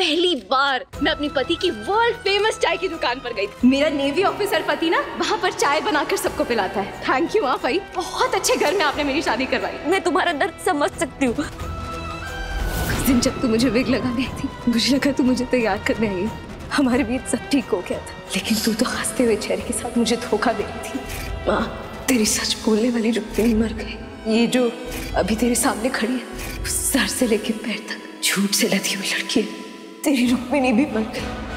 पहली बार मैं अपने पति की वर्ल्ड फेमस चाय की दुकान पर गई थी। मेरा नेवी ऑफिसर पति ना वहाँ पर चाय बनाकर सबको पिलाता है। थैंक यू भाई, बहुत अच्छे घर में आपने मेरी शादी करवाई। मैं तुम्हारा दर्द समझ सकती हूँ। उस दिन जब तू मुझे विग लगाने आई थी, मुझे लगा तू मुझे तैयार करने आई है, हमारे बीच सब ठीक हो गया था, लेकिन तू तो हंसते हुए चेहरे के साथ मुझे धोखा दे रही थी। माँ, तेरी सच बोलने वाली रुक्मिणी मर गई। ये जो अभी तेरे सामने खड़ी है, सर से लेके पैर तक झूठ से लदी हुई लड़की है। तेरी रुक्मिणी भी मर गई।